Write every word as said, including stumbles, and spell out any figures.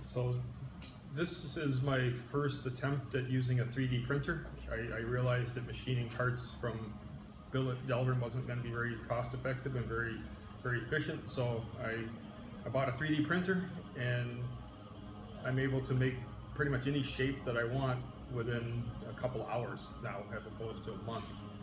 So this is my first attempt at using a three D printer. I, I realized that machining parts from billet Delrin wasn't going to be very cost effective and very very efficient, so I, I bought a three D printer, and I'm able to make pretty much any shape that I want within a couple hours now, as opposed to a month.